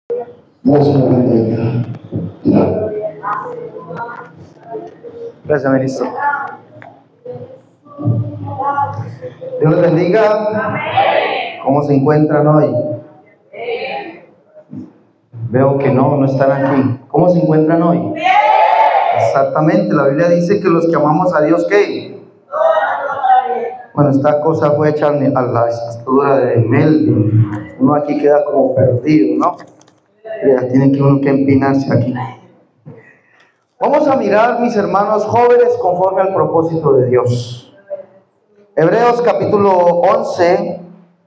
Dios me bendiga. Gracias, ministro. Dios les bendiga. ¿Cómo se encuentran hoy? Veo que no están aquí. ¿Cómo se encuentran hoy? Exactamente, la Biblia dice que los que amamos a Dios, ¿qué? Bueno, esta cosa fue hecha a la estatura de Melvin. Uno aquí queda como perdido, ¿no? Ya tiene que uno que empinarse aquí. Vamos a mirar, mis hermanos jóvenes, conforme al propósito de Dios. Hebreos capítulo 11.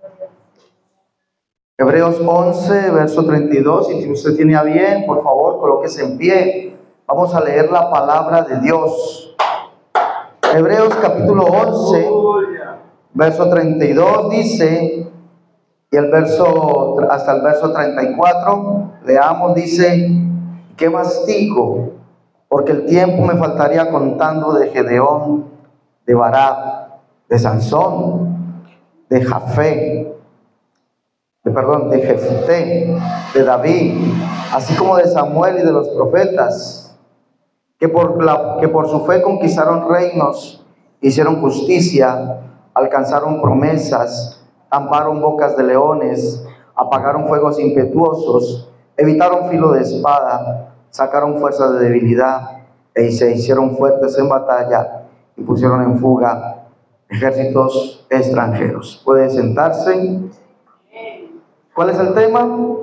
Hebreos 11, verso 32. Y si usted tiene a bien, por favor, colóquese en pie. Vamos a leer la palabra de Dios. Hebreos capítulo 11, verso 32 dice, y hasta el verso 34, leamos, dice: ¿qué más digo? Porque el tiempo me faltaría contando de Gedeón, de Barak, de Sansón, de de Jefté, de David, así como de Samuel y de los profetas, que por su fe conquistaron reinos, hicieron justicia, alcanzaron promesas, tamparon bocas de leones, apagaron fuegos impetuosos, evitaron filo de espada, sacaron fuerza de debilidad, y se hicieron fuertes en batalla, y pusieron en fuga ejércitos extranjeros. Puede sentarse. ¿Cuál es el tema?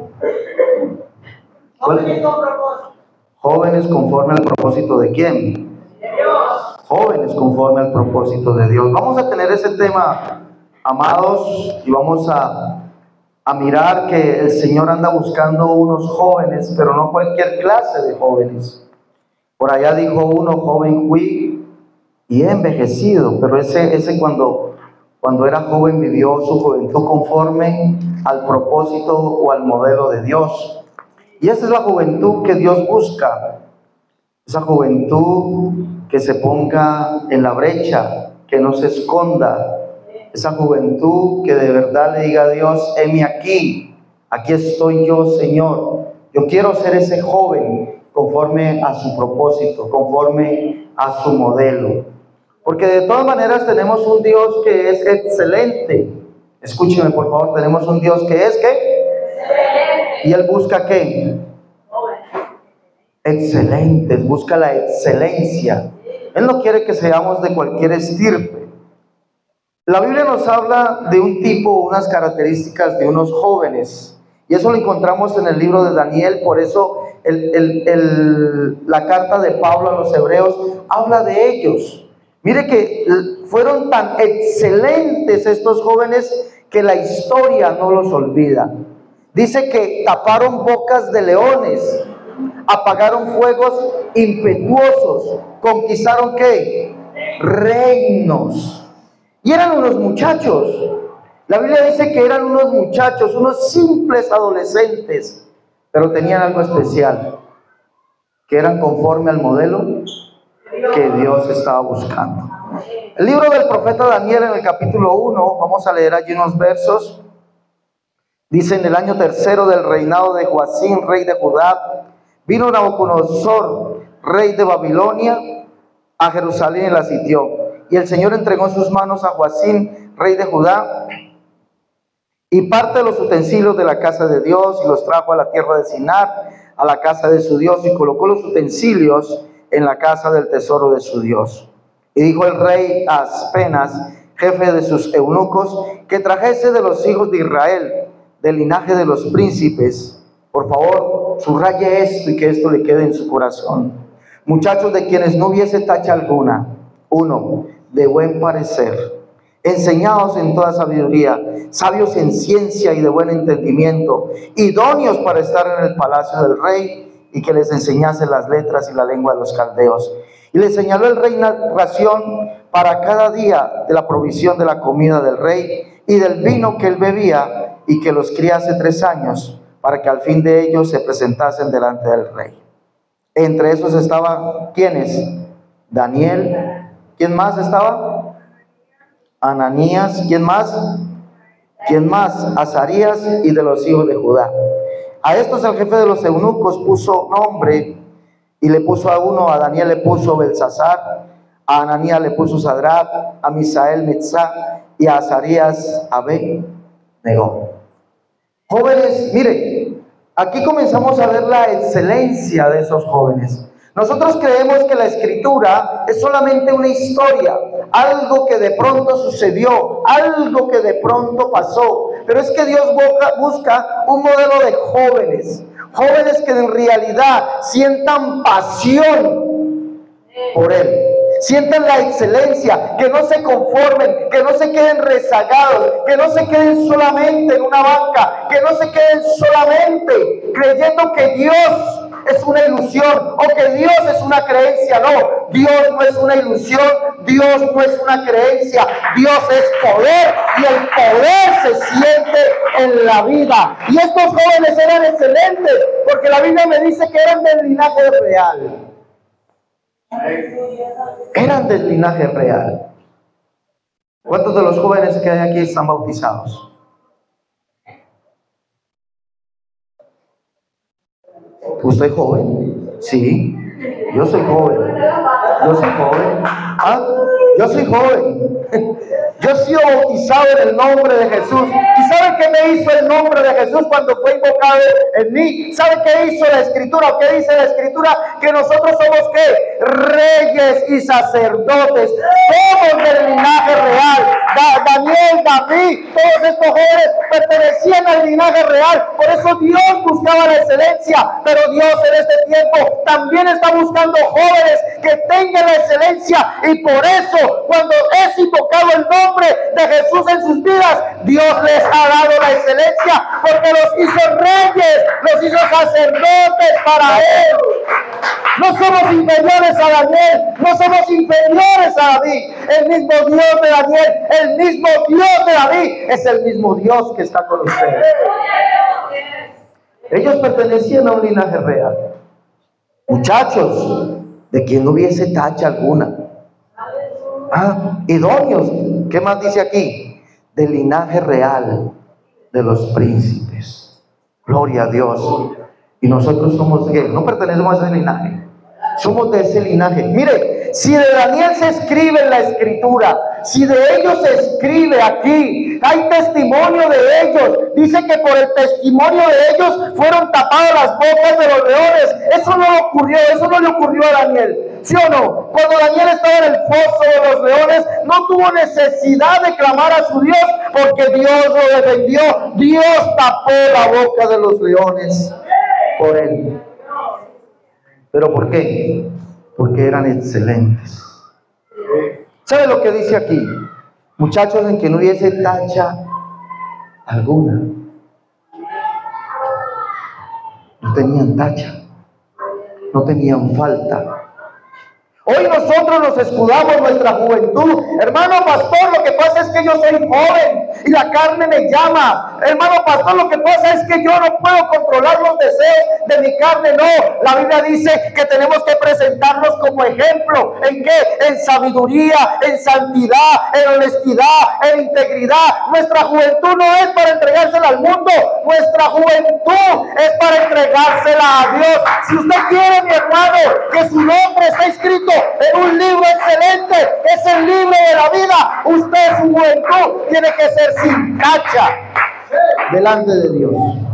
Jóvenes conforme al propósito de ¿quién? De Dios. Jóvenes conforme al propósito de Dios. Vamos a tener ese tema, amados, y vamos a mirar que el Señor anda buscando unos jóvenes, pero no cualquier clase de jóvenes. Por allá dijo uno: joven fui y he envejecido, pero ese cuando era joven vivió su juventud conforme al propósito o al modelo de Dios. Y esa es la juventud que Dios busca, esa juventud que se ponga en la brecha, que no se esconda, esa juventud que de verdad le diga a Dios: heme aquí estoy yo, Señor. Yo quiero ser ese joven conforme a su propósito, conforme a su modelo. Porque de todas maneras tenemos un Dios que es excelente. Escúcheme, por favor, tenemos un Dios que es, ¿qué? Excelente. ¿Y Él busca qué? Excelentes, busca la excelencia. Él no quiere que seamos de cualquier estirpe. La Biblia nos habla de un tipo, unas características de unos jóvenes. Y eso lo encontramos en el libro de Daniel. Por eso la carta de Pablo a los hebreos habla de ellos. Mire que fueron tan excelentes estos jóvenes que la historia no los olvida. Dice que taparon bocas de leones, apagaron fuegos impetuosos, conquistaron ¿qué? Reinos. Y eran unos muchachos. La Biblia dice que eran unos muchachos, unos simples adolescentes, pero tenían algo especial, que eran conforme al modelo que Dios estaba buscando. El libro del profeta Daniel, en el capítulo 1, vamos a leer allí unos versos. Dice: en el año tercero del reinado de Joacim, rey de Judá, vino Nabucodonosor, rey de Babilonia, a Jerusalén y la sitió. Y el Señor entregó en sus manos a Joacim, rey de Judá, y parte de los utensilios de la casa de Dios, y los trajo a la tierra de Sinar, a la casa de su Dios, y colocó los utensilios en la casa del tesoro de su Dios. Y dijo el rey a Aspenas, jefe de sus eunucos, que trajese de los hijos de Israel, del linaje de los príncipes. Por favor, subraye esto y que esto le quede en su corazón. Muchachos de quienes no hubiese tacha alguna. 1, de buen parecer, enseñados en toda sabiduría, sabios en ciencia y de buen entendimiento, idóneos para estar en el palacio del rey, y que les enseñase las letras y la lengua de los caldeos. Y le señaló el rey ración para cada día de la provisión de la comida del rey y del vino que él bebía, y que los criase 3 años, para que al fin de ellos se presentasen delante del rey. Entre esos estaban, ¿quiénes? Daniel. ¿Quién más estaba? Ananías. ¿Quién más? Azarías, y de los hijos de Judá. A estos el jefe de los eunucos puso nombre y le puso a uno, a Daniel le puso Belsasar, a Ananías le puso Sadrach, a Misael Metzá y a Azarías Abed-Negó. Jóvenes, mire, aquí comenzamos a ver la excelencia de esos jóvenes. Nosotros creemos que la escritura es solamente una historia, algo que de pronto sucedió, algo que de pronto pasó. Pero es que Dios busca un modelo de jóvenes, jóvenes que en realidad sientan pasión por Él. Sientan la excelencia, que no se conformen, que no se queden rezagados, que no se queden solamente en una banca, que no se queden solamente creyendo que Dios es una ilusión o que Dios es una creencia. No, Dios no es una ilusión, Dios no es una creencia, Dios es poder y el poder se siente en la vida. Y estos jóvenes eran excelentes porque la Biblia me dice que eran del linaje real. Eran del linaje real. ¿Cuántos de los jóvenes que hay aquí están bautizados? ¿Usted es joven? Sí, yo soy joven. Yo soy joven. Yo soy joven. Yo he sido bautizado en el nombre de Jesús. ¿Y sabe qué me hizo el nombre de Jesús cuando fue invocado en mí? ¿Sabe qué hizo la Escritura? ¿O qué dice la Escritura? Que nosotros somos ¿qué? Reyes y sacerdotes. Somos del linaje real. Daniel, David, todos estos jóvenes pertenecían al linaje real. Por eso Dios buscaba la excelencia. Pero Dios en este tiempo también está buscando jóvenes que tengan la excelencia. Y por eso, cuando es invocado el nombre de Jesús en sus vidas, Dios les ha dado la excelencia, porque los hizo reyes, los hizo sacerdotes para Él. No somos inferiores a Daniel, no somos inferiores a David. El mismo Dios de Daniel, el mismo Dios de David, es el mismo Dios que está con ustedes. Ellos pertenecían a un linaje real. Muchachos, de quien no hubiese tacha alguna. Idóneos, ¿qué más dice aquí? Del linaje real de los príncipes. Gloria a Dios. Y nosotros somos ¿qué? No pertenecemos a ese linaje. Somos de ese linaje. Mire, si de Daniel se escribe en la Escritura, si de ellos se escribe aquí, hay testimonio de ellos. Dice que por el testimonio de ellos fueron tapadas las bocas de los leones. Eso no le ocurrió a Daniel. ¿Sí o no? Cuando Daniel estaba en el foso de los leones, no tuvo necesidad de clamar a su Dios, porque Dios lo defendió. Dios tapó la boca de los leones por él. ¿Pero por qué? Porque eran excelentes. ¿Sabe lo que dice aquí? Muchachos, en que no hubiese tacha alguna. No tenían tacha. No tenían falta. Hoy nosotros nos escudamos nuestra juventud. Hermano pastor, lo que pasa es que yo soy joven y la carne me llama. Hermano pastor, lo que pasa es que yo no puedo controlar los deseos de mi carne. No, la Biblia dice que tenemos que presentarnos como ejemplo. ¿En qué? En sabiduría, en santidad, en honestidad, en integridad. Nuestra juventud no es para entregársela al mundo. Nuestra juventud es para entregársela a Dios. Si usted quiere, mi hermano, que su nombre esté escrito en un libro excelente, es el libro de la vida, usted, su juventud, tiene que ser sin tacha delante de Dios.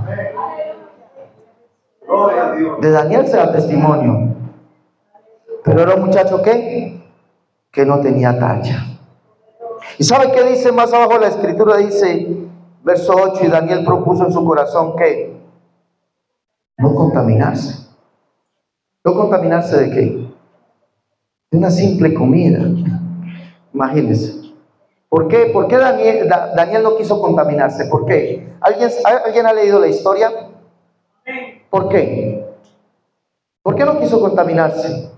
De Daniel se da testimonio, pero era un muchacho que no tenía tacha. ¿Y sabe qué dice más abajo la Escritura? Dice, verso 8, y Daniel propuso en su corazón que no contaminarse. ¿No contaminarse de qué? De una simple comida. Imagínense. ¿Por qué Daniel no quiso contaminarse? ¿Por qué? ¿Alguien ha leído la historia? ¿Por qué? ¿Por qué no quiso contaminarse?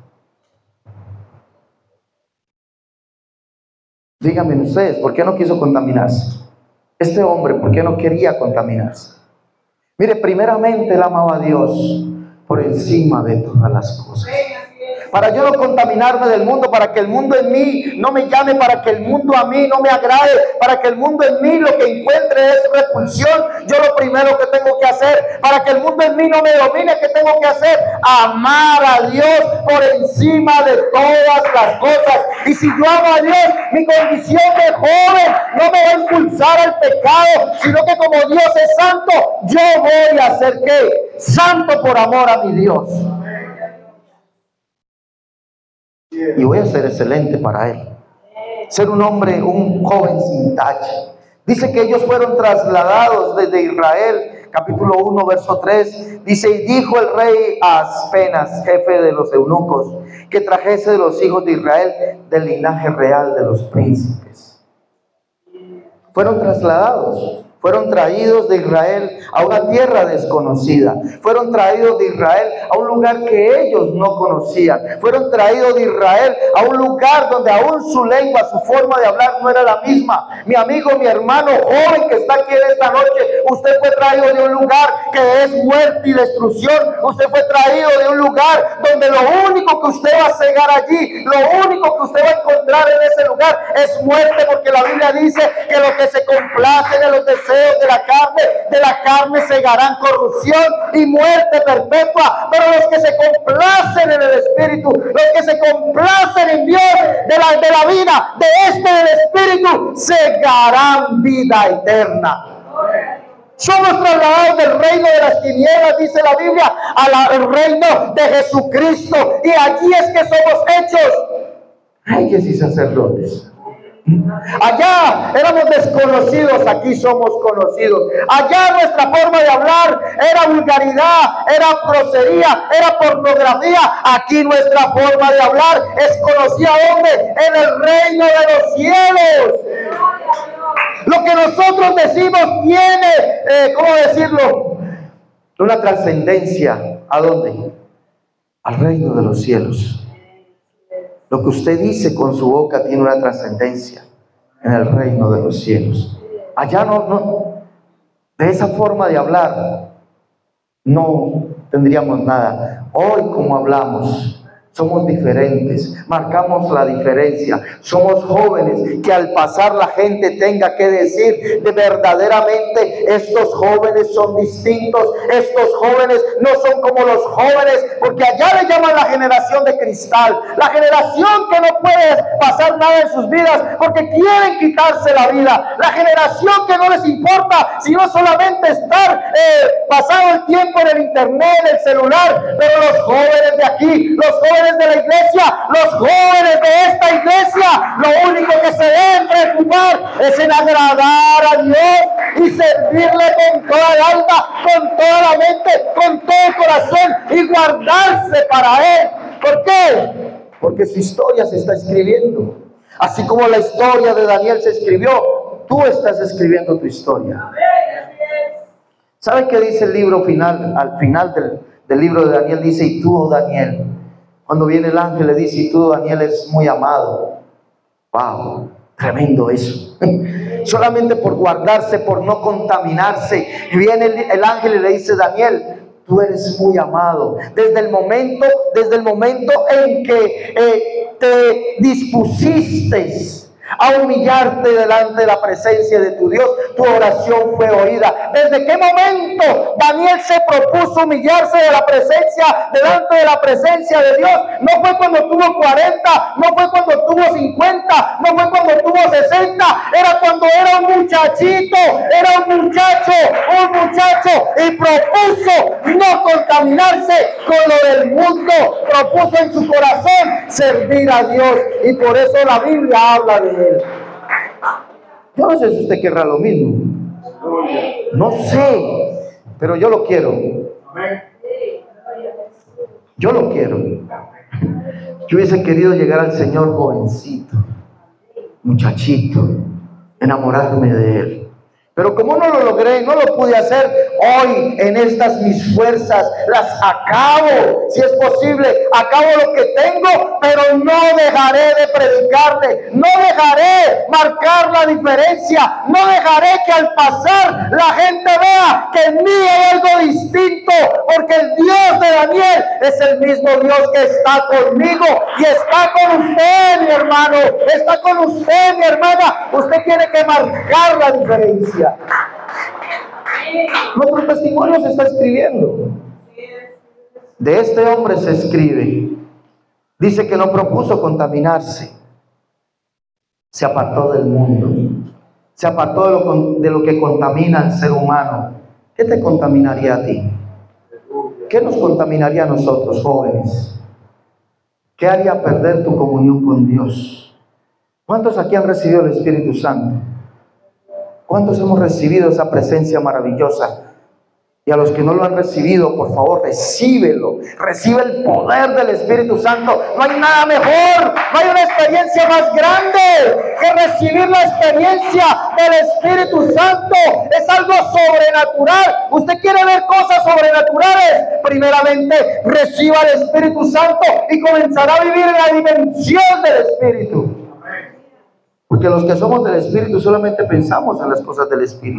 Díganme ustedes, ¿por qué no quiso contaminarse? Este hombre, ¿por qué no quería contaminarse? Mire, primeramente él amaba a Dios por encima de todas las cosas. para yo no contaminarme del mundo, para que el mundo en mí no me llame, para que el mundo a mí no me agrade, para que el mundo en mí lo que encuentre es repulsión, yo lo primero que tengo que hacer, para que el mundo en mí no me domine, ¿qué tengo que hacer? Amar a Dios por encima de todas las cosas. Y si yo amo a Dios, mi condición de joven no me va a impulsar al pecado, sino que como Dios es santo, yo voy a ser ¿qué? Santo por amor a mi Dios. Y voy a ser excelente para Él. Ser un hombre, un joven sin tacha. Dice que ellos fueron trasladados desde Israel, capítulo 1, verso 3. Dice, y dijo el rey a Aspenas, jefe de los eunucos, que trajese de los hijos de Israel del linaje real de los príncipes. Fueron trasladados. Fueron traídos de Israel a una tierra desconocida. Fueron traídos de Israel a un lugar que ellos no conocían. Fueron traídos de Israel a un lugar donde aún su lengua, su forma de hablar no era la misma. Mi amigo, mi hermano joven que está aquí en esta noche, usted fue traído de un lugar que es muerte y destrucción. Usted fue traído de un lugar donde lo único que usted va a cegar allí, lo único que usted va a encontrar en ese lugar es muerte, porque la Biblia dice que los que se complacen en los deseos de la carne segarán corrupción y muerte perpetua, pero los que se complacen en el Espíritu, los que se complacen en Dios, de la vida, del Espíritu, segarán vida eterna. Somos trasladados del reino de las tinieblas, dice la Biblia, al reino de Jesucristo, y allí es que somos hechos reyes y sacerdotes. Allá éramos desconocidos, aquí somos conocidos. Allá nuestra forma de hablar era vulgaridad, era grosería, era pornografía. Aquí nuestra forma de hablar es conocida ¿dónde? En el reino de los cielos. Lo que nosotros decimos tiene, ¿cómo decirlo? Una trascendencia. ¿A dónde? Al reino de los cielos. Lo que usted dice con su boca tiene una trascendencia en el reino de los cielos. Allá no, de esa forma de hablar, no tendríamos nada. Hoy, como hablamos, somos diferentes, marcamos la diferencia. Somos jóvenes que al pasar la gente tenga que decir de verdaderamente estos jóvenes son distintos, estos jóvenes no son como los jóvenes, porque allá le llaman la generación de cristal, la generación que no puede pasar nada en sus vidas porque quieren quitarse la vida, la generación que no les importa sino solamente estar pasado el tiempo en el internet, en el celular. Pero los jóvenes de aquí, los jóvenes de la iglesia, los jóvenes de esta iglesia, lo único que se deben preocupar es en agradar a Dios y servirle con toda el alma, con toda la mente, con todo el corazón y guardarse para Él. ¿Por qué? Porque su historia se está escribiendo. Así como la historia de Daniel se escribió, tú estás escribiendo tu historia. ¿Sabe qué dice el libro final? Al final del libro de Daniel dice, y tú, oh Daniel, cuando viene el ángel le dice, y tú, Daniel, es muy amado. ¡Wow! Tremendo eso. Solamente por guardarse, por no contaminarse. Y viene el ángel y le dice, Daniel, tú eres muy amado. Desde el momento en que te dispusiste a humillarte delante de la presencia de tu Dios, tu oración fue oída. ¿Desde qué momento Daniel se propuso humillarse delante de la presencia de Dios? No fue cuando tuvo 40, no fue cuando tuvo 50, no fue cuando tuvo 60, era cuando era un muchachito, era un muchacho, y propuso no contaminarse con lo del mundo, propuso en su corazón servir a Dios, y por eso la Biblia habla de él. Yo no sé si usted querrá lo mismo, no sé, pero yo lo quiero. Yo lo quiero. Yo hubiese querido llegar al Señor jovencito, muchachito, enamorarme de Él Pero como no lo logré, no lo pude hacer, hoy en estas mis fuerzas las acabo, si es posible, acabo lo que tengo, pero no dejaré de predicarle, no dejaré marcar la diferencia, no dejaré que al pasar la gente vea que en mí hay algo distinto, porque el Dios de Daniel es el mismo Dios que está conmigo y está con usted, mi hermano, está con usted, mi hermana. Usted tiene que marcar la diferencia. Nuestro testimonio se está escribiendo. De este hombre se escribe. Dice que no propuso contaminarse. Se apartó del mundo. Se apartó de lo que contamina al ser humano. ¿Qué te contaminaría a ti? ¿Qué nos contaminaría a nosotros, jóvenes? ¿Qué haría perder tu comunión con Dios? ¿Cuántos aquí han recibido el Espíritu Santo? ¿Cuántos hemos recibido esa presencia maravillosa? Y a los que no lo han recibido, por favor, recíbelo. Recibe el poder del Espíritu Santo. No hay nada mejor, no hay una experiencia más grande que recibir la experiencia del Espíritu Santo. Es algo sobrenatural. Usted quiere ver cosas sobrenaturales, primeramente reciba el Espíritu Santo y comenzará a vivir en la dimensión del Espíritu. Porque los que somos del Espíritu solamente pensamos en las cosas del Espíritu.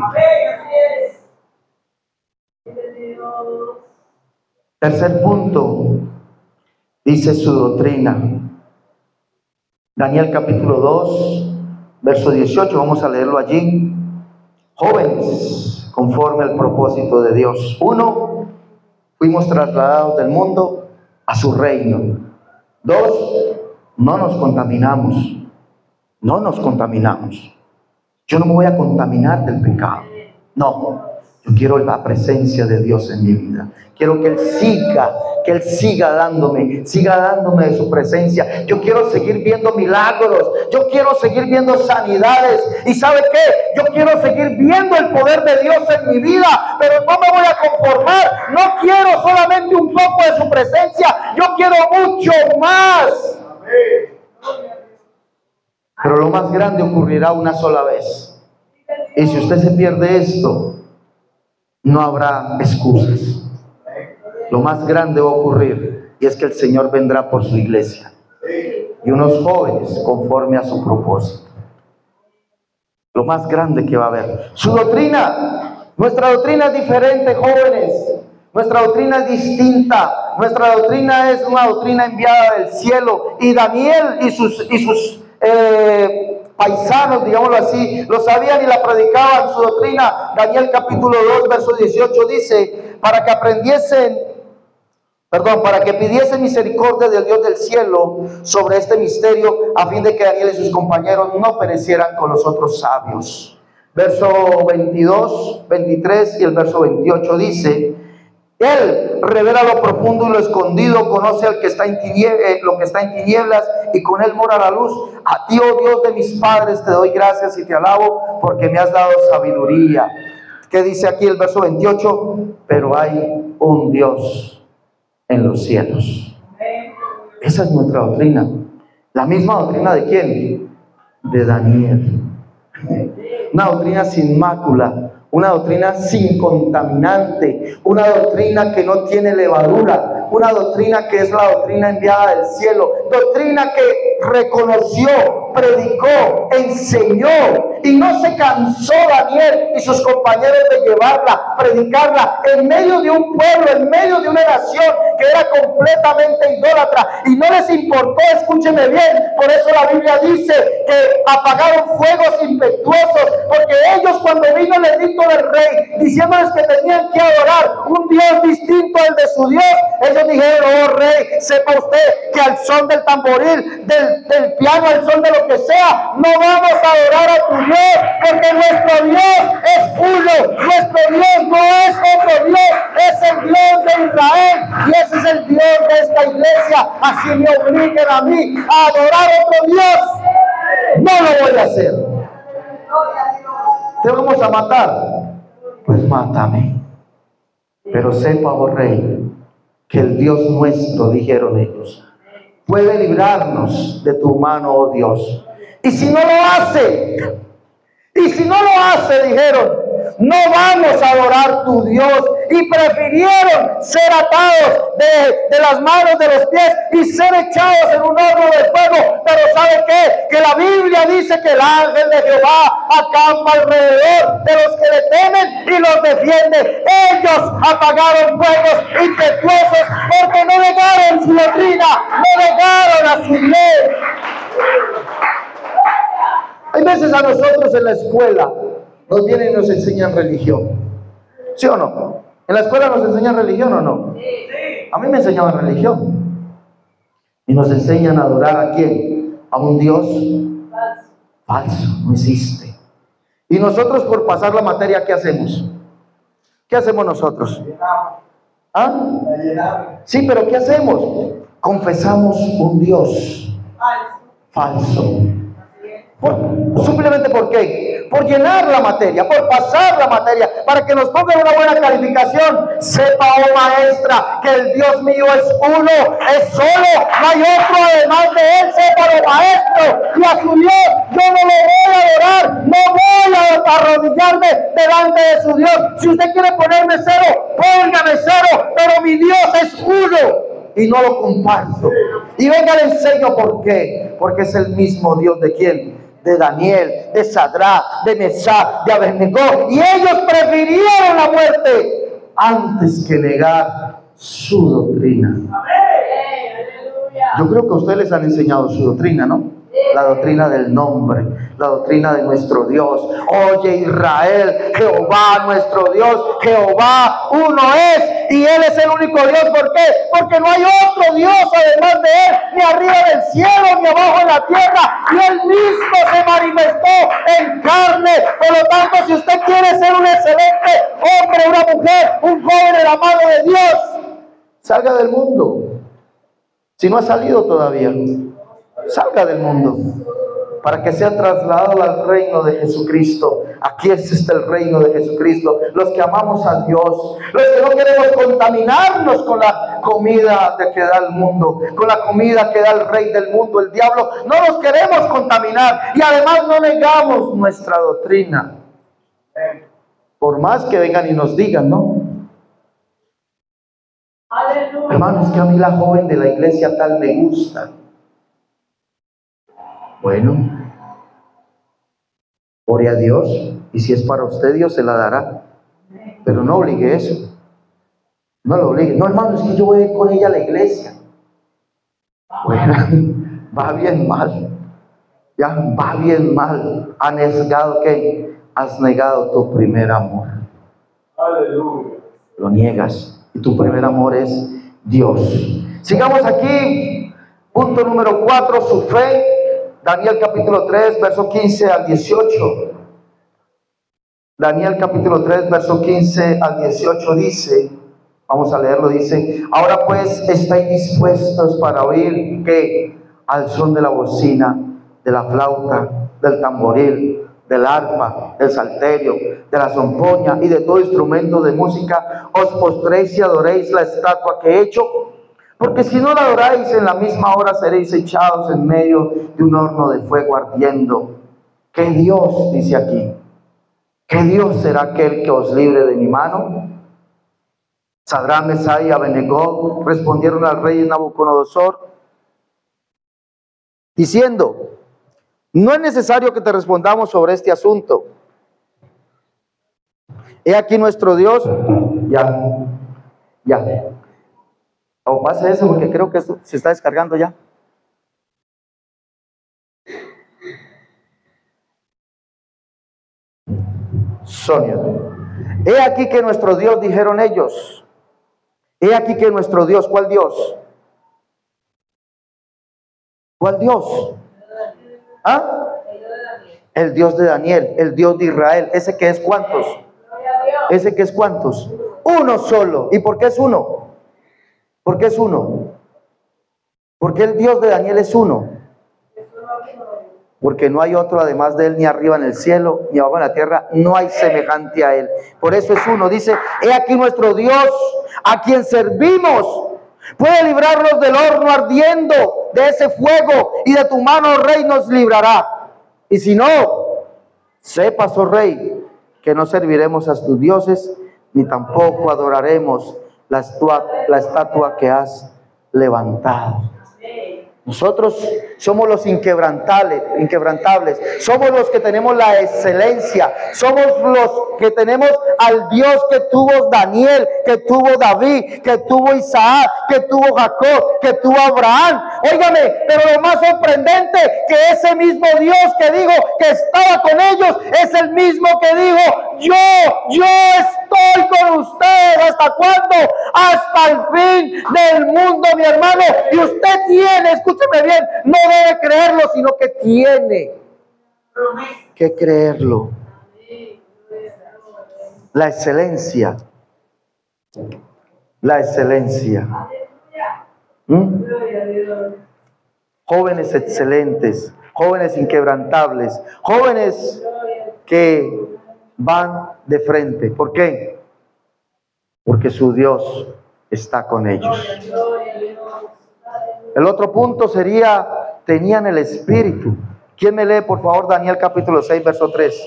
Tercer punto, dice su doctrina. Daniel capítulo 2, verso 18, vamos a leerlo allí. Jóvenes, conforme al propósito de Dios. 1, fuimos trasladados del mundo a su reino. 2, no nos contaminamos. No nos contaminamos. Yo no me voy a contaminar del pecado. No, yo quiero la presencia de Dios en mi vida. Quiero que Él siga dándome de su presencia. Yo quiero seguir viendo milagros. Yo quiero seguir viendo sanidades. ¿Y sabe qué? Yo quiero seguir viendo el poder de Dios en mi vida. Pero no me voy a conformar. No quiero solamente un poco de su presencia. Yo quiero mucho más. Pero lo más grande ocurrirá una sola vez. Y si usted se pierde esto, no habrá excusas. Lo más grande va a ocurrir, y es que el Señor vendrá por su iglesia y unos jóvenes conforme a su propósito. Lo más grande que va a haber. Su doctrina, nuestra doctrina es diferente, jóvenes. Nuestra doctrina es distinta. Nuestra doctrina es una doctrina enviada del cielo. Y Daniel y sus paisanos, digámoslo así, lo sabían y la predicaban. Su doctrina, Daniel capítulo 2, verso 18 dice, para que pidiese misericordia del Dios del cielo sobre este misterio, a fin de que Daniel y sus compañeros no perecieran con los otros sabios. Verso 22, 23 y el verso 28 dice, Él revela lo profundo y lo escondido, conoce al que está en lo que está en tinieblas, y con Él mora la luz. A ti, oh Dios de mis padres, te doy gracias y te alabo, porque me has dado sabiduría. ¿Qué dice aquí el verso 28? Pero hay un Dios en los cielos. Esa es nuestra doctrina. La misma doctrina de ¿quién? De Daniel. Una doctrina sin mácula, una doctrina sin contaminante, una doctrina que no tiene levadura, una doctrina que es la doctrina enviada del cielo, doctrina que reconoció, predicó, enseñó, y no se cansó Daniel y sus compañeros de llevarla, predicarla en medio de un pueblo, en medio de una nación que era completamente idólatra, y no les importó. Escúcheme bien, por eso la Biblia dice que apagaron fuegos impetuosos, porque ellos, cuando vino el edicto del rey diciéndoles que tenían que adorar un Dios distinto al de su Dios, ellos dijeron: oh rey, sepa usted que al son del tamboril, del piano, al son de lo que sea, no vamos a adorar a tu Dios, porque nuestro Dios es uno, nuestro Dios no es otro Dios, es el Dios de Israel, y ese es el Dios de esta iglesia. Así me obliguen a mí a adorar a otro Dios, no lo voy a hacer. ¿Te vamos a matar? Pues mátame. Pero sepa, oh rey, que el Dios nuestro, dijeron ellos, puede librarnos de tu mano, oh Dios. Y si no lo hace, dijeron, no vamos a adorar tu Dios, y prefirieron ser atados de las manos, de los pies, y ser echados en un horno de fuego. Pero ¿sabe qué? Que la Biblia dice que el ángel de Jehová acampa alrededor de los que le temen y los defiende. Ellos apagaron fuegos impetuosos porque no negaron su doctrina, no negaron a su Dios. Hay veces a nosotros en la escuela nos vienen y nos enseñan religión, ¿sí o no? ¿En la escuela nos enseñan religión o no? A mí me enseñaban religión. Y nos enseñan a adorar ¿a quién? A un Dios falso, no existe. Y nosotros, por pasar la materia, ¿qué hacemos? ¿Qué hacemos nosotros? ¿Ah? Sí, pero ¿qué hacemos? Confesamos un Dios falso. Simplemente ¿por qué? Por llenar la materia, por pasar la materia, para que nos pongan una buena calificación. Sepa, oh maestra, que el Dios mío es uno, es solo, no hay otro además de él. Sepa, maestro, y a su Dios yo no lo voy a adorar, no voy a arrodillarme delante de su Dios. Si usted quiere ponerme cero, póngame cero, pero mi Dios es uno y no lo comparto. Y venga, le enseño por qué. Porque es el mismo Dios de quién, de Daniel, de Sadrach, de Mesach, de Abednego, y ellos prefirieron la muerte antes que negar su doctrina. Yo creo que a ustedes les han enseñado su doctrina, ¿no? La doctrina del nombre, la doctrina de nuestro Dios. Oye Israel, Jehová nuestro Dios, Jehová uno es, y Él es el único Dios. ¿Por qué? Porque no hay otro Dios además de Él, ni arriba del cielo, ni abajo en la tierra, y Él mismo se manifestó en carne. Por lo tanto, si usted quiere ser un excelente hombre, una mujer, un joven de la mano de Dios, salga del mundo. Si no ha salido todavía, salga del mundo para que sea trasladado al reino de Jesucristo. Aquí está el reino de Jesucristo. Los que amamos a Dios, los que no queremos contaminarnos con la comida que da el mundo, con la comida que da el rey del mundo, el diablo, no nos queremos contaminar, y además no negamos nuestra doctrina, por más que vengan y nos digan, ¿no? Hermanos, que a mí la joven de la iglesia tal me gusta. Bueno, ore a Dios, y si es para usted, Dios se la dará, pero no obligue eso. No lo obligue. No, hermano, es que yo voy a ir con ella a la iglesia. Bueno, va bien mal. Ya va bien mal. ¿Has negado qué? Has negado tu primer amor. Aleluya. Lo niegas. Y tu primer amor es Dios. Sigamos aquí. Punto número 4, su fe. Daniel capítulo 3, verso 15 al 18. Daniel capítulo 3, verso 15 al 18 dice, vamos a leerlo, dice: ahora pues estáis dispuestos para oír que al son de la bocina, de la flauta, del tamboril, del arpa, del salterio, de la zompoña y de todo instrumento de música, os postréis y adoréis la estatua que he hecho. Porque si no la adoráis, en la misma hora seréis echados en medio de un horno de fuego ardiendo. ¿Qué Dios, dice aquí, qué Dios será aquel que os libre de mi mano? Sadrach, Mesach y Abednego respondieron al rey Nabucodonosor, diciendo: no es necesario que te respondamos sobre este asunto. He aquí nuestro Dios. Ya. O pase eso, porque creo que esto se está descargando ya. Sonia. He aquí que nuestro Dios, dijeron ellos. He aquí que nuestro Dios, ¿cuál Dios? ¿Cuál Dios? ¿Ah? El Dios de Daniel, el Dios de Israel. ¿Ese que es cuántos? ¿Ese que es cuántos? Uno solo. ¿Y por qué es uno? ¿Por qué es uno? Porque el Dios de Daniel es uno. Porque no hay otro además de él, ni arriba en el cielo, ni abajo en la tierra, no hay semejante a él. Por eso es uno. Dice: he aquí nuestro Dios, a quien servimos, puede librarnos del horno ardiendo, de ese fuego, y de tu mano, rey, nos librará. Y si no, sepas, oh rey, que no serviremos a tus dioses, ni tampoco adoraremos la estatua que has levantado. Nosotros somos los inquebrantables, somos los que tenemos la excelencia, somos los que tenemos al Dios que tuvo Daniel, que tuvo David, que tuvo Isaac, que tuvo Jacob, que tuvo Abraham. Óigame, pero lo más sorprendente, que ese mismo Dios que dijo que estaba con ellos, es el mismo que dijo, yo estoy con ustedes. ¿Hasta cuándo? Hasta el fin del mundo, mi hermano. Y usted tiene, escúcheme bien, no debe creerlo, sino que tiene que creerlo. La excelencia. La excelencia. Jóvenes excelentes, jóvenes inquebrantables, jóvenes que van de frente. ¿Por qué? Porque su Dios está con ellos. El otro punto sería, tenían el Espíritu. ¿Quién me lee, por favor, Daniel capítulo 6, verso 3?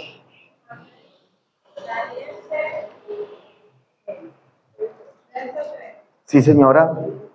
Sí, señora.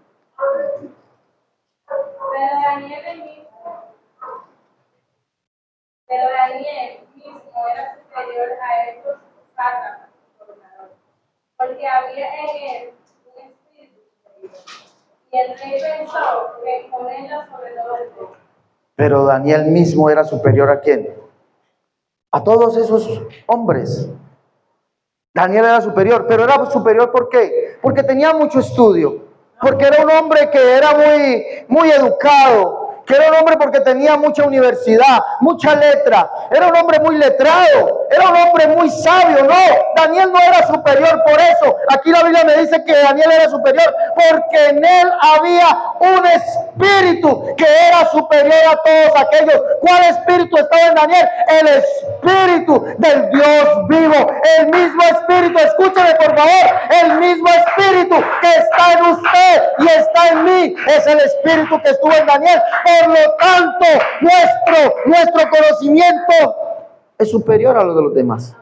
Pero Daniel mismo era superior a estos sátrapas, porque había en él un espíritu superior. Y el rey pensó que con ella sobre todo el pueblo. Pero Daniel mismo era superior ¿a quién? A todos esos hombres. Daniel era superior, pero era superior ¿por qué? Porque tenía mucho estudio, porque era un hombre que era muy educado, que era un hombre porque tenía mucha universidad, mucha letra, era un hombre muy letrado, era un hombre muy sabio. No, Daniel no era superior por eso. Aquí la Biblia me dice que Daniel era superior porque en él había un espíritu que era superior a todos aquellos. ¿Cuál espíritu estaba en Daniel? El espíritu del Dios vivo, el mismo espíritu, escúcheme por favor, el mismo espíritu que está en usted y está en mí, es el espíritu que estuvo en Daniel. Por lo tanto, nuestro conocimiento es superior a lo de los demás.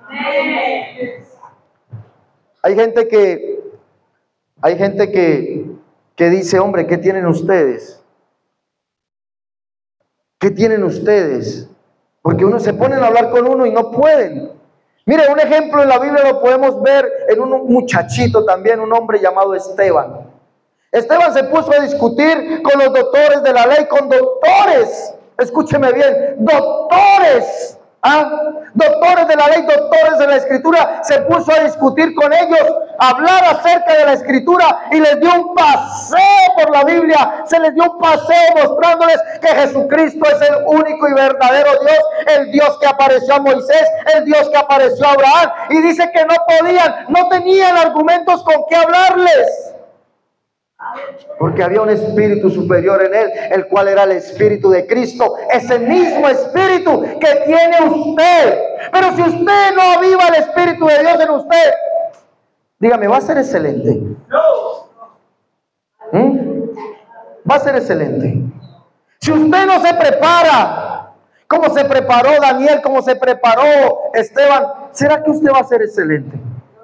Hay gente que dice, hombre, ¿qué tienen ustedes? ¿Qué tienen ustedes? Porque uno se ponen a hablar con uno y no pueden. Mire, un ejemplo en la Biblia lo podemos ver en un muchachito también, un hombre llamado Esteban. Esteban se puso a discutir con los doctores de la ley, con doctores, escúcheme bien, doctores, doctores de la ley, doctores de la escritura, se puso a discutir con ellos, a hablar acerca de la escritura y les dio un paseo por la Biblia, se les dio un paseo mostrándoles que Jesucristo es el único y verdadero Dios, el Dios que apareció a Moisés, el Dios que apareció a Abraham, y dice que no tenían argumentos con qué hablarles. Porque había un espíritu superior en él, el cual era el espíritu de Cristo, ese mismo espíritu que tiene usted. Pero si usted no aviva el espíritu de Dios en usted, dígame, ¿va a ser excelente? Va a ser excelente. Si usted no se prepara, como se preparó Daniel, como se preparó Esteban, ¿será que usted va a ser excelente?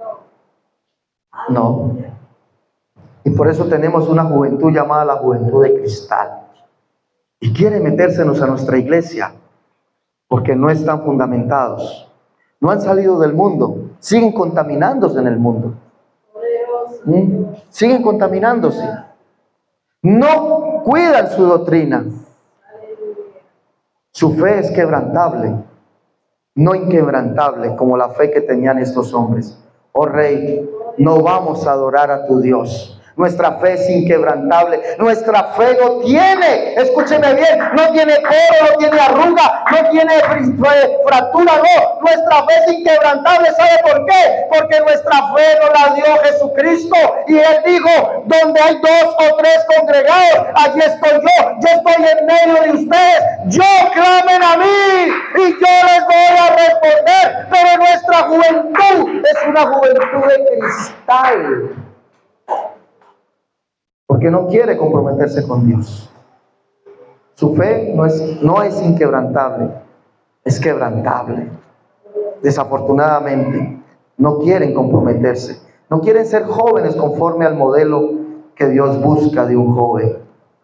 No. Y por eso tenemos una juventud llamada la juventud de cristal. Y quiere metérsenos a nuestra iglesia porque no están fundamentados. No han salido del mundo. Siguen contaminándose en el mundo. Siguen contaminándose. No cuidan su doctrina. Su fe es quebrantable, no inquebrantable como la fe que tenían estos hombres. Oh Rey, no vamos a adorar a tu Dios. Nuestra fe es inquebrantable. Nuestra fe no tiene, escúcheme bien, no tiene oro, no tiene arruga, no tiene fractura, no. Nuestra fe es inquebrantable. ¿Sabe por qué? Porque nuestra fe nos la dio Jesucristo. Y Él dijo, donde hay 2 o 3 congregados, allí estoy yo. Yo estoy en medio de ustedes. Yo clamen a mí y yo les voy a responder. Pero nuestra juventud es una juventud de cristal. Porque no quiere comprometerse con Dios. Su fe no es inquebrantable, es quebrantable. desafortunadamente, no quieren comprometerse, no quieren ser jóvenes conforme al modelo que Dios busca de un joven.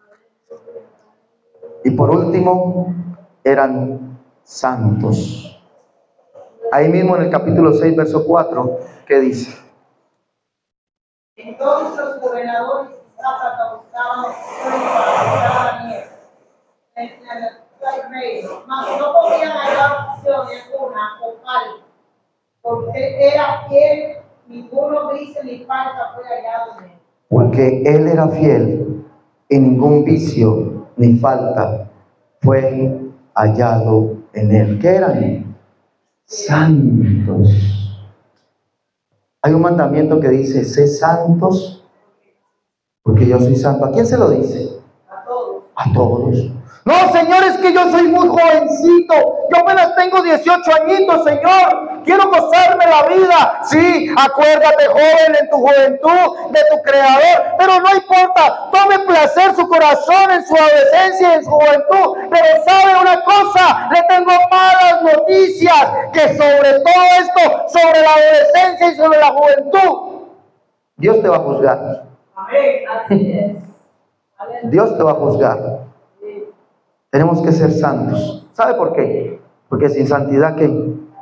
Y por último, eran santos. Ahí mismo en el capítulo 6, verso 4, ¿qué dice? Entonces los gobernadores y sátrapas buscaban opciones para matar a Daniel en el reino, mas no podían hallar opción alguna o falta, porque era fiel, ninguno vicio ni falta fue hallado en él. Porque él era fiel y ningún vicio ni falta fue hallado en él. ¿Qué eran? Santos. Hay un mandamiento que dice: sé santos porque yo soy santo. ¿A quién se lo dice? A todos. A todos. No, Señor, es que yo soy muy jovencito. Yo apenas tengo 18 añitos, Señor. Quiero gozarme la vida. Sí, acuérdate, joven, en tu juventud, de tu Creador. Pero no importa, tome placer su corazón en su adolescencia y en su juventud. Pero ¿sabe una cosa? Le tengo malas noticias. Que sobre todo esto, sobre la adolescencia y sobre la juventud, Dios te va a juzgar. Amén. Así es. Dios te va a juzgar. Tenemos que ser santos. ¿Sabe por qué? Porque sin santidad, ¿qué?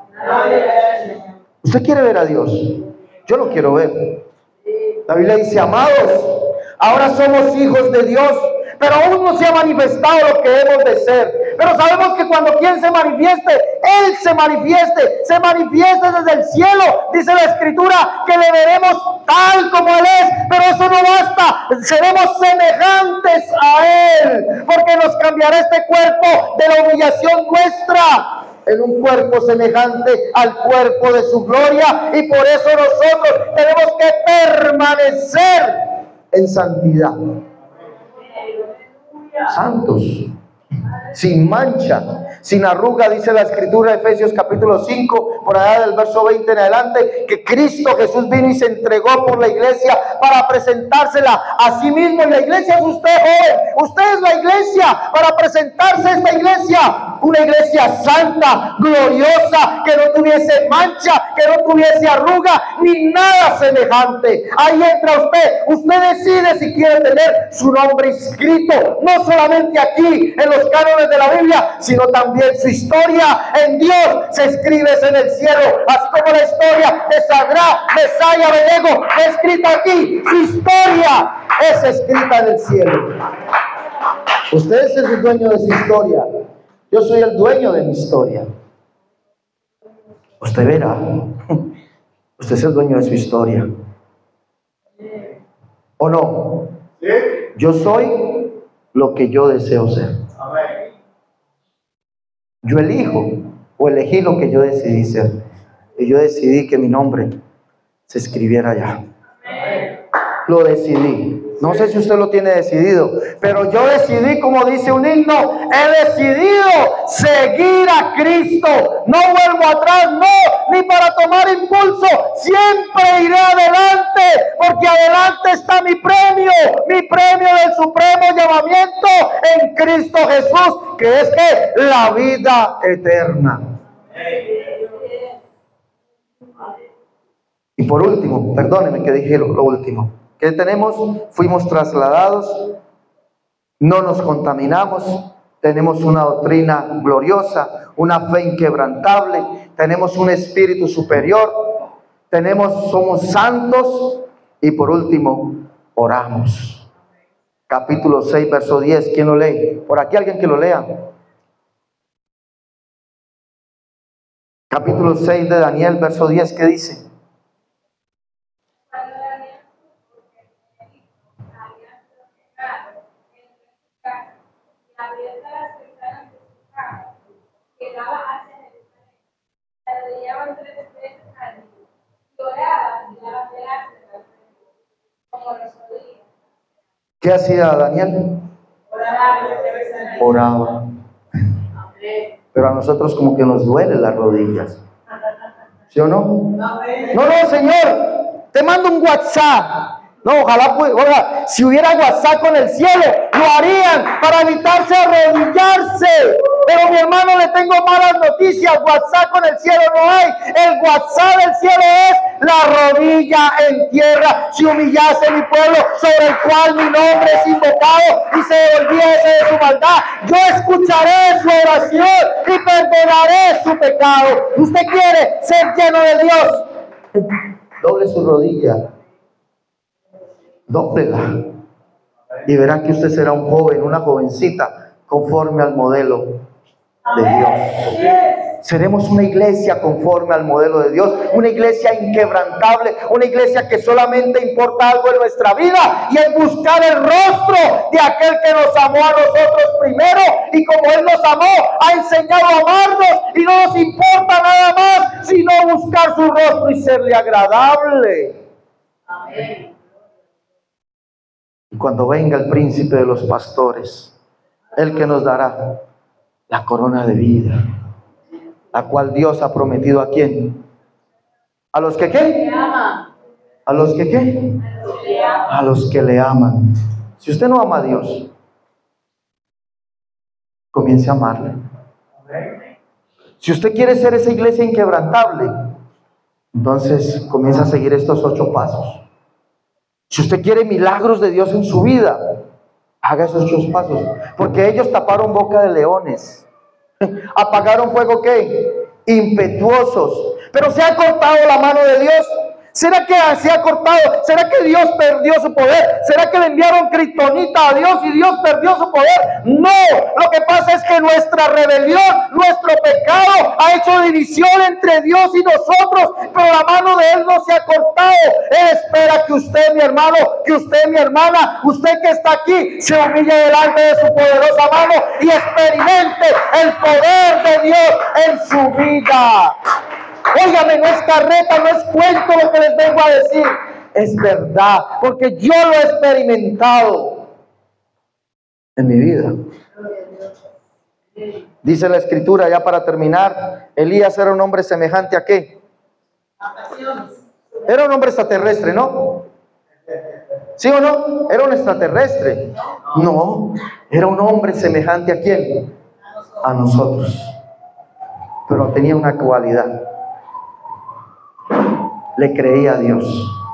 ¿Usted quiere ver a Dios? Yo lo quiero ver. La Biblia dice: amados, ahora somos hijos de Dios, pero aún no se ha manifestado lo que hemos de ser. Pero sabemos que cuando quien se manifieste, Él se manifieste desde el cielo. Dice la Escritura que le veremos tal como Él es, pero eso no basta. Seremos semejantes a Él, porque nos cambiará este cuerpo de la humillación nuestra en un cuerpo semejante al cuerpo de su gloria. Y por eso nosotros tenemos que permanecer en santidad. Santos, sin mancha, sin arruga, dice la Escritura, Efesios capítulo 5, por allá del verso 20 en adelante, que Cristo Jesús vino y se entregó por la iglesia para presentársela a sí mismo. Y la iglesia es usted, joven. Usted es la iglesia, para presentarse a esta iglesia, una iglesia santa, gloriosa, que no tuviese mancha, que no tuviese arruga, ni nada semejante. Ahí entra usted. Usted decide si quiere tener su nombre inscrito, no solamente aquí en los cánones de la Biblia, sino también su historia en Dios se escribe en el cielo, así como la historia de Sadrach, Mesach y Abednego escrita aquí. Su historia es escrita en el cielo. Usted es el dueño de su historia. Yo soy el dueño de mi historia. Usted verá. Usted es el dueño de su historia. ¿O no? ¿Sí? Yo soy lo que yo deseo ser. Amén. Yo elijo o elegí lo que yo decidí ser. Y yo decidí que mi nombre se escribiera allá. Lo decidí. No sé si usted lo tiene decidido, pero yo decidí, como dice un himno, he decidido seguir a Cristo. No vuelvo atrás, no, ni para tomar impulso. Siempre iré adelante, porque adelante está mi premio del supremo llamamiento en Cristo Jesús, que es que la vida eterna. Y por último, perdóneme que dije lo último. ¿Qué tenemos? Fuimos trasladados, no nos contaminamos, tenemos una doctrina gloriosa, una fe inquebrantable, tenemos un espíritu superior, somos santos y por último, oramos. Capítulo 6, verso 10, ¿quién lo lee? Por aquí alguien que lo lea. Capítulo 6 de Daniel, verso 10, ¿qué dice? ¿Qué hacía Daniel? Oraba. Pero a nosotros como que nos duelen las rodillas. ¿Sí o no? No, Señor, te mando un WhatsApp. No, ojalá, si hubiera WhatsApp con el cielo, lo harían para evitarse arrodillarse. Pero mi hermano, le tengo malas noticias. WhatsApp con el cielo no hay. El WhatsApp del cielo es la rodilla en tierra. Si humillase mi pueblo, sobre el cual mi nombre es invocado, y se volviese de su maldad, yo escucharé su oración y perdonaré su pecado. ¿Usted quiere ser lleno de Dios? Doble su rodilla. Dóplela. Y verá que usted será un joven, una jovencita, conforme al modelo de Dios. Seremos una iglesia conforme al modelo de Dios, una iglesia inquebrantable, una iglesia que solamente importa algo en nuestra vida, y es buscar el rostro de aquel que nos amó a nosotros primero, y como Él nos amó, ha enseñado a amarnos, y no nos importa nada más sino buscar su rostro y serle agradable. Amén. Y cuando venga el príncipe de los pastores, el que nos dará la corona de vida, la cual Dios ha prometido, ¿a quién? ¿A los que qué? ¿A los que qué? A los que le aman. Si usted no ama a Dios, comience a amarle. Si usted quiere ser esa iglesia inquebrantable, entonces comience a seguir estos 8 pasos. Si usted quiere milagros de Dios en su vida, haga esos 8 pasos, porque ellos taparon boca de leones, apagaron fuego, ¿qué? Impetuosos. Pero se ha cortado la mano de Dios. ¿Será que se ha cortado? ¿Será que Dios perdió su poder? ¿Será que le enviaron kriptonita a Dios y Dios perdió su poder? No, lo que pasa es que nuestra rebelión, nuestro pecado ha hecho división entre Dios y nosotros, pero la mano de Él no se ha cortado. Él espera que usted, mi hermano, que usted, mi hermana, usted que está aquí, se humille delante de su poderosa mano y experimente el poder de Dios en su vida. Óigame, no es carreta, no es cuento lo que les vengo a decir. Es verdad, porque yo lo he experimentado en mi vida. Dice la Escritura, ya para terminar, Elías era un hombre semejante a ¿qué? Era un hombre extraterrestre, ¿no? ¿Sí o no? ¿Era un extraterrestre? No, era un hombre semejante a ¿quién? A nosotros. Pero tenía una cualidad. Le creía a Dios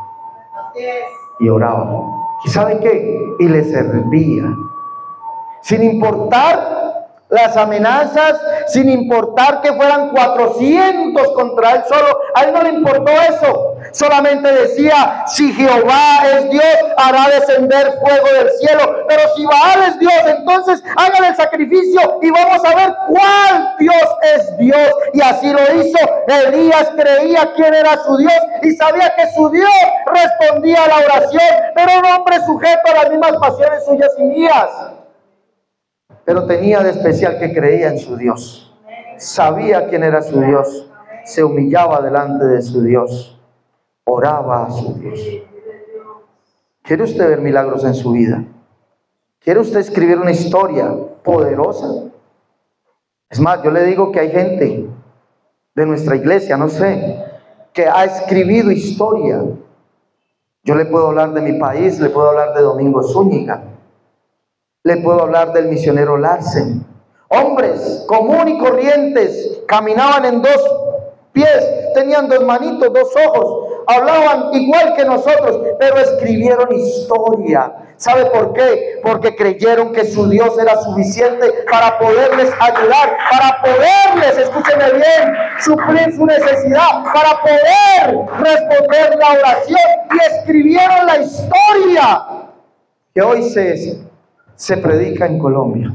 y oraba. ¿Y sabe qué? Y le servía. Sin importar las amenazas, sin importar que fueran 400 contra él solo, a él no le importó eso. Solamente decía, si Jehová es Dios, hará descender fuego del cielo. Pero si Baal es Dios, entonces hagan el sacrificio y vamos a ver cuál Dios es Dios. Y así lo hizo. Elías creía quién era su Dios y sabía que su Dios respondía a la oración. Pero un hombre sujeto a las mismas pasiones suyas y mías. Pero tenía de especial que creía en su Dios. Sabía quién era su Dios. Se humillaba delante de su Dios. Oraba a su Dios. ¿Quiere usted ver milagros en su vida? ¿Quiere usted escribir una historia poderosa? Es más, yo le digo que hay gente de nuestra iglesia, no sé, que ha escribido historia. Yo le puedo hablar de mi país, le puedo hablar de Domingo Zúñiga, le puedo hablar del misionero Larsen. Hombres común y corrientes, caminaban en 2 pies, tenían 2 manitos, 2 ojos, hablaban igual que nosotros, pero escribieron historia. ¿Sabe por qué? Porque creyeron que su Dios era suficiente para poderles ayudar, para poderles, escúcheme bien, suplir su necesidad, para poder responder la oración, y escribieron la historia que hoy se predica en Colombia.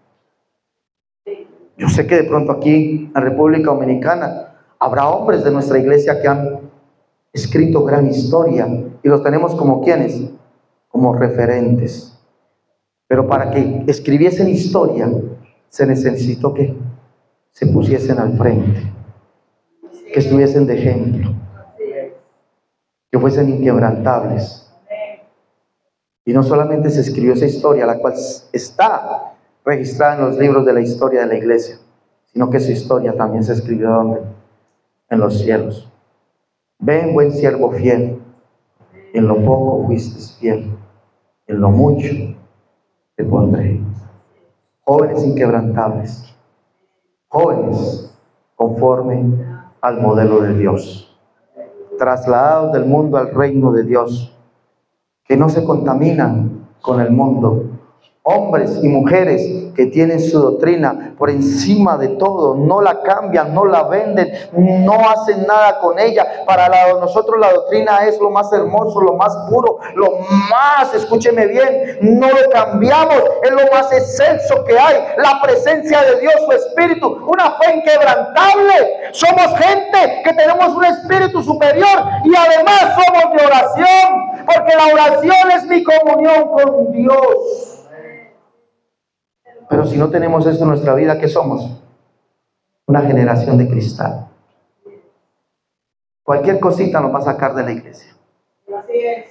Yo sé que de pronto aquí en República Dominicana habrá hombres de nuestra iglesia que han escrito gran historia y los tenemos como ¿quiénes? Como referentes. Pero para que escribiesen historia se necesitó que se pusiesen al frente, que estuviesen de ejemplo, que fuesen inquebrantables. Y no solamente se escribió esa historia, la cual está registrada en los libros de la historia de la iglesia, sino que su historia también se escribió ¿dónde? En los cielos. Ven, buen siervo fiel, en lo poco fuiste fiel, en lo mucho te pondré. Jóvenes inquebrantables, jóvenes conforme al modelo de Dios, trasladados del mundo al reino de Dios, que no se contaminan con el mundo, hombres y mujeres que tienen su doctrina por encima de todo, no la cambian, no la venden, no hacen nada con ella. Para nosotros la doctrina es lo más hermoso, lo más puro, lo más, escúcheme bien, no lo cambiamos, es lo más excelso que hay, la presencia de Dios, su Espíritu, una fe inquebrantable. Somos gente que tenemos un espíritu superior y además somos de oración, porque la oración es mi comunión con Dios. Pero si no tenemos esto en nuestra vida, ¿qué somos? Una generación de cristal. Cualquier cosita nos va a sacar de la iglesia. Así es.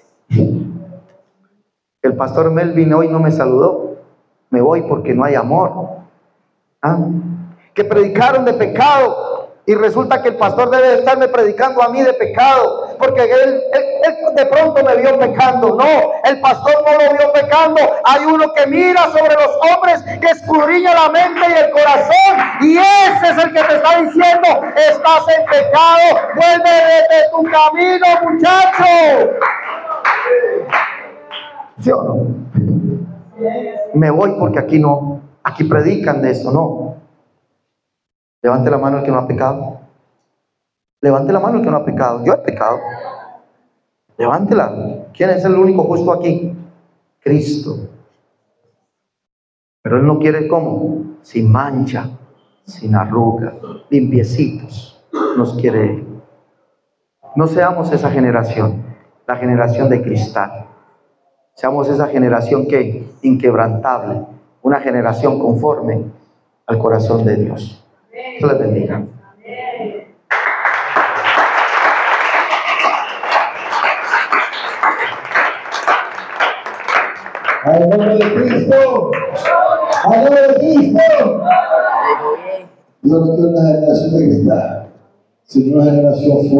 El pastor Melvin hoy no me saludó. Me voy porque no hay amor. ¿Ah? Que predicaron de pecado. Y resulta que el pastor debe de estarme predicando a mí de pecado, porque él de pronto me vio pecando. No, el pastor no lo vio pecando. Hay uno que mira sobre los hombres, que escudriña la mente y el corazón, y ese es el que te está diciendo: estás en pecado, vuelve de tu camino, muchacho. ¿Sí o no? Me voy porque aquí predican de eso, no. Levante la mano el que no ha pecado. Levante la mano el que no ha pecado. Yo he pecado. Levántela. ¿Quién es el único justo aquí? Cristo. Pero Él no quiere ¿cómo? Sin mancha, sin arruga, limpiecitos. Nos quiere Él. No seamos esa generación, la generación de cristal. Seamos esa generación que inquebrantable, una generación conforme al corazón de Dios. Dios les bendiga. Al nombre de Cristo. Al nombre de Cristo. Dios no quiere una generación de cristal, sino una generación fuerte.